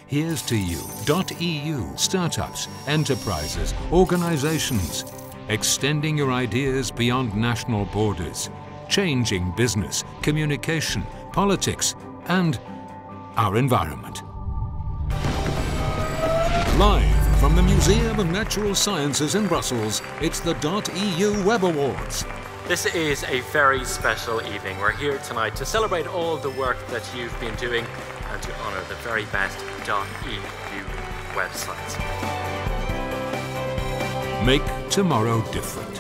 Here's to you, .eu, startups, enterprises, organizations, extending your ideas beyond national borders, changing business, communication, politics, and our environment. Live from the Museum of Natural Sciences in Brussels, it's the .eu Web Awards. This is a very special evening. We're here tonight to celebrate all the work that you've been doing and to honour the very best .eu websites. Make tomorrow different.